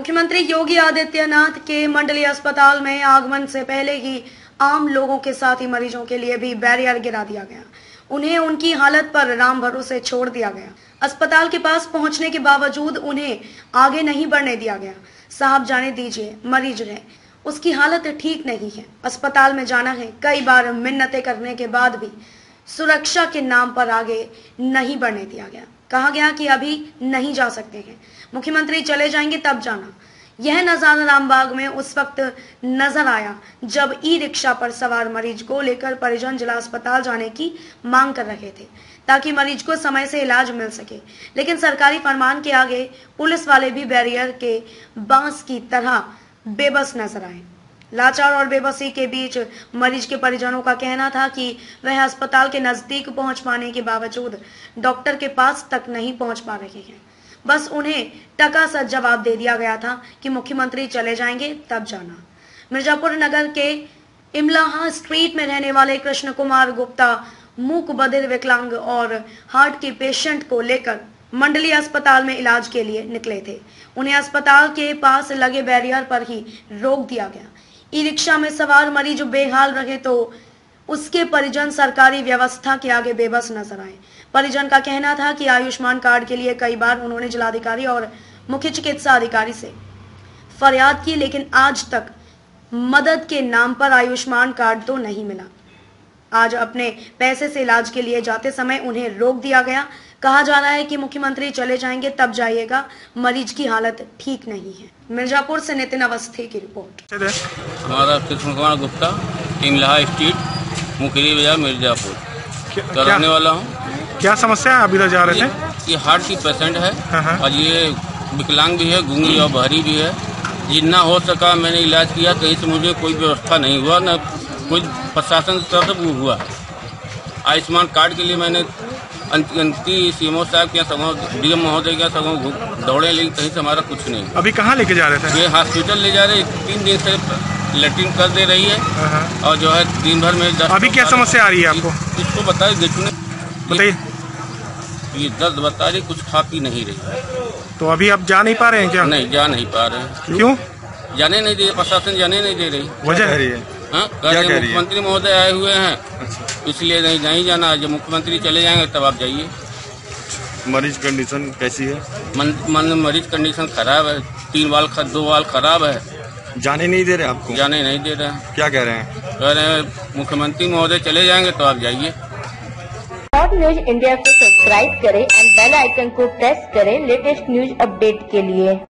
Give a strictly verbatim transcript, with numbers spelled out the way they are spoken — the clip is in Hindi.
मुख्यमंत्री योगी आदित्यनाथ के मंडलीय अस्पताल में आगमन से पहले ही आम लोगों के साथ ही मरीजों के लिए भी बैरियर गिरा दिया गया। उन्हें उनकी हालत पर राम भरोसे छोड़ दिया गया। अस्पताल के पास पहुंचने के बावजूद उन्हें आगे नहीं बढ़ने दिया गया। साहब जाने दीजिए, मरीज है, उसकी हालत ठीक नहीं है, अस्पताल में जाना है। कई बार मिन्नतें करने के बाद भी सुरक्षा के नाम पर आगे नहीं बढ़ने दिया गया। कहा गया कि अभी नहीं जा सकते हैं, मुख्यमंत्री चले जाएंगे तब जाना। यह नजारा रामबाग में उस वक्त नजर आया जब ई रिक्शा पर सवार मरीज को लेकर परिजन जिला अस्पताल जाने की मांग कर रहे थे ताकि मरीज को समय से इलाज मिल सके, लेकिन सरकारी फरमान के आगे पुलिस वाले भी बैरियर के बांस की तरह बेबस नजर आए। लाचार और बेबसी के बीच मरीज के परिजनों का कहना था कि वह अस्पताल के नजदीक पहुंच पाने के बावजूद डॉक्टर के पास तक नहीं पहुंच पा रहे हैं। बस उन्हें टका सा जवाब दे दिया गया था कि मुख्यमंत्री चले जाएंगे तब जाना। मिर्जापुर नगर के इमलाहा स्ट्रीट में रहने वाले कृष्ण कुमार गुप्ता मूक बधिर विकलांग और हार्ट के पेशेंट को लेकर मंडलीय अस्पताल में इलाज के लिए निकले थे। उन्हें अस्पताल के पास लगे बैरियर पर ही रोक दिया गया। ई रिक्शा में सवार मरीज बेहाल रहे तो उसके परिजन सरकारी व्यवस्था के आगे बेबस नजर आए। परिजन का कहना था कि आयुष्मान कार्ड के लिए कई बार उन्होंने जिलाधिकारी और मुख्य चिकित्सा अधिकारी से फरियाद की, लेकिन आज तक मदद के नाम पर आयुष्मान कार्ड तो नहीं मिला। आज अपने पैसे से इलाज के लिए जाते समय उन्हें रोक दिया गया। कहा जा रहा है कि मुख्यमंत्री चले जाएंगे तब जाइएगा, मरीज की हालत ठीक नहीं है। मिर्जापुर से नितिन अवस्थी की रिपोर्ट। हमारा कृष्ण कुमार गुप्ता, इमलाहा स्ट्रीट, मुकेरी बाजार, मिर्जापुर का रहने वाला हूँ। क्या समस्या है? आप इधर जा रहे थे? ये हार्ट की पेशेंट है। हाँ। और ये विकलांग भी है, गूंगी और बहरी भी है। जितना हो सका मैंने इलाज किया, कहीं से मुझे कोई व्यवस्था नहीं हुआ, न कोई प्रशासन की तरफ से हुआ। आयुष्मान कार्ड के लिए मैंने अंति सीएमओ साहब के यहाँ, डीएम महोदय के यहाँ दौड़े, लेकिन कहीं से हमारा कुछ नहीं। अभी कहाँ लेके जा रहे थे? ये हॉस्पिटल ले जा रहे, तीन दिन से लेटरिन कर दे रही है और जो है दिन भर में दर्द। अभी क्या समस्या आ रही है आपको? इसको बताइए, देखने बताइए। ये दर्द बता रही, कुछ खा पी नहीं रही। तो अभी आप जा नहीं पा रहे हैं क्या? नहीं, जा नहीं पा रहे हैं। क्यों? जाने नहीं दे, प्रशासन जाने नहीं दे रही। वजह है? हाँ, मुख्यमंत्री महोदय आए हुए हैं। अच्छा। इसलिए नहीं नहीं जाना। जब मुख्यमंत्री चले जाएंगे तब आप जाइए। मरीज कंडीशन कैसी है? मन, मन मरीज कंडीशन खराब है, तीन वाल दो वाल खराब है। जाने नहीं दे रहे आपको? जाने नहीं दे रहे हैं। क्या कह रहे हैं? कह रहे हैं मुख्यमंत्री महोदय चले जाएंगे तो आप जाइए। टॉप न्यूज इंडिया को सब्सक्राइब करें एंड बेल आइकन को प्रेस करें लेटेस्ट न्यूज अपडेट के लिए।